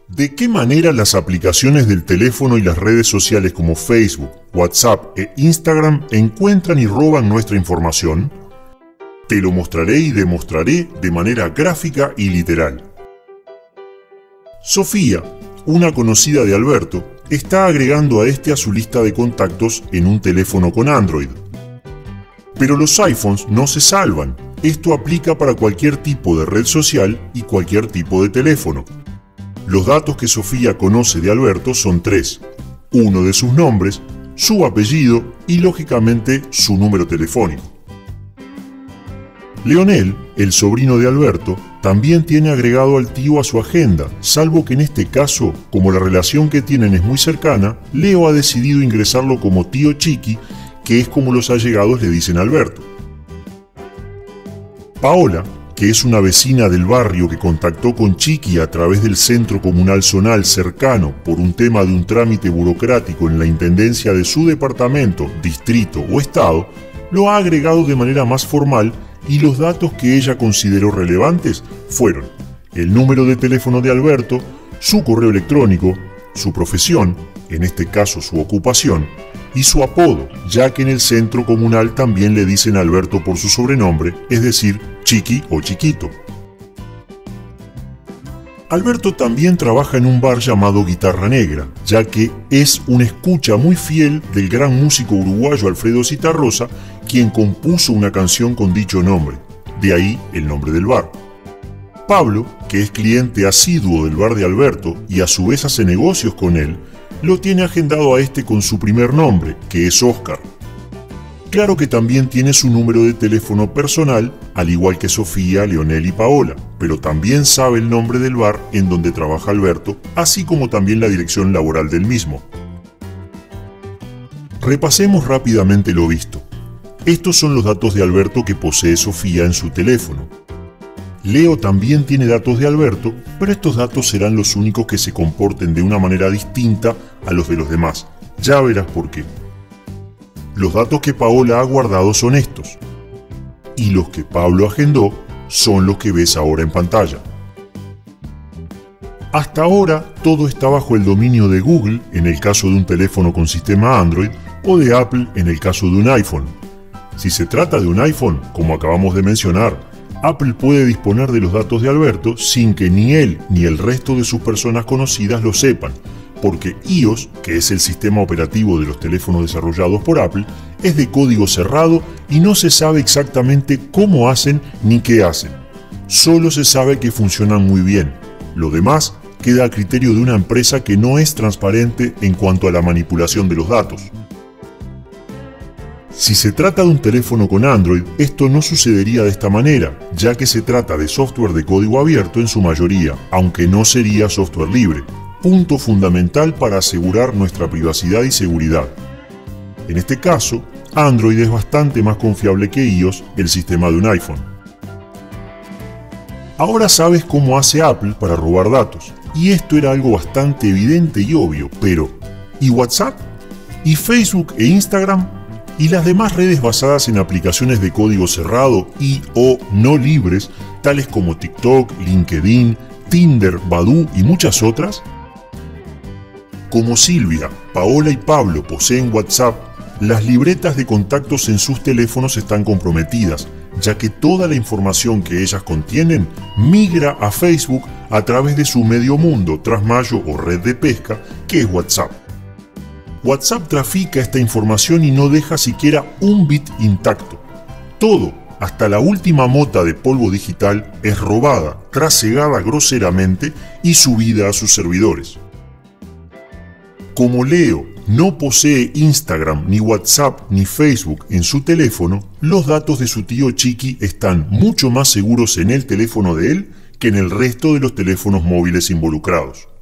¿De qué manera las aplicaciones del teléfono y las redes sociales como Facebook, WhatsApp e Instagram encuentran y roban nuestra información? Te lo mostraré y demostraré de manera gráfica y literal. Sofía, una conocida de Alberto, está agregando a este a su lista de contactos en un teléfono con Android. Pero los iPhones no se salvan. Esto aplica para cualquier tipo de red social y cualquier tipo de teléfono. Los datos que Sofía conoce de Alberto son 3. Uno de sus nombres, su apellido y lógicamente su número telefónico. Leonel, el sobrino de Alberto, también tiene agregado al tío a su agenda, salvo que en este caso, como la relación que tienen es muy cercana, Leo ha decidido ingresarlo como tío Chiqui, que es como los allegados le dicen a Alberto. Paola, que es una vecina del barrio que contactó con Chiqui a través del centro comunal zonal cercano por un tema de un trámite burocrático en la intendencia de su departamento, distrito o estado, lo ha agregado de manera más formal y los datos que ella consideró relevantes fueron el número de teléfono de Alberto, su correo electrónico, su profesión, en este caso su ocupación, y su apodo, ya que en el centro comunal también le dicen a Alberto por su sobrenombre, es decir, Chiqui o Chiquito. Alberto también trabaja en un bar llamado Guitarra Negra, ya que es un escucha muy fiel del gran músico uruguayo Alfredo Zitarrosa, quien compuso una canción con dicho nombre, de ahí el nombre del bar. Pablo, que es cliente asiduo del bar de Alberto y a su vez hace negocios con él, lo tiene agendado a este con su primer nombre, que es Oscar. Claro que también tiene su número de teléfono personal, al igual que Sofía, Leonel y Paola, pero también sabe el nombre del bar en donde trabaja Alberto, así como también la dirección laboral del mismo. Repasemos rápidamente lo visto. Estos son los datos de Alberto que posee Sofía en su teléfono. Leo también tiene datos de Alberto, pero estos datos serán los únicos que se comporten de una manera distinta a los de los demás. Ya verás por qué. Los datos que Paola ha guardado son estos, y los que Pablo agendó son los que ves ahora en pantalla. Hasta ahora todo está bajo el dominio de Google en el caso de un teléfono con sistema Android o de Apple en el caso de un iPhone. Si se trata de un iPhone, como acabamos de mencionar, Apple puede disponer de los datos de Alberto sin que ni él ni el resto de sus personas conocidas lo sepan, porque iOS, que es el sistema operativo de los teléfonos desarrollados por Apple, es de código cerrado y no se sabe exactamente cómo hacen ni qué hacen. Solo se sabe que funcionan muy bien. Lo demás queda a criterio de una empresa que no es transparente en cuanto a la manipulación de los datos. Si se trata de un teléfono con Android, esto no sucedería de esta manera, ya que se trata de software de código abierto en su mayoría, aunque no sería software libre, punto fundamental para asegurar nuestra privacidad y seguridad. En este caso, Android es bastante más confiable que iOS, el sistema de un iPhone. Ahora sabes cómo hace Apple para robar datos, y esto era algo bastante evidente y obvio, pero ¿y WhatsApp? ¿Y Facebook e Instagram? ¿Y las demás redes basadas en aplicaciones de código cerrado y o no libres, tales como TikTok, LinkedIn, Tinder, Badoo y muchas otras? Como Silvia, Paola y Pablo poseen WhatsApp, las libretas de contactos en sus teléfonos están comprometidas, ya que toda la información que ellas contienen migra a Facebook a través de su medio mundo, trasmayo o red de pesca, que es WhatsApp. WhatsApp trafica esta información y no deja siquiera un bit intacto. Todo, hasta la última mota de polvo digital, es robada, trasegada groseramente y subida a sus servidores. Como Leo no posee Instagram, ni WhatsApp, ni Facebook en su teléfono, los datos de su tío Chiqui están mucho más seguros en el teléfono de él que en el resto de los teléfonos móviles involucrados.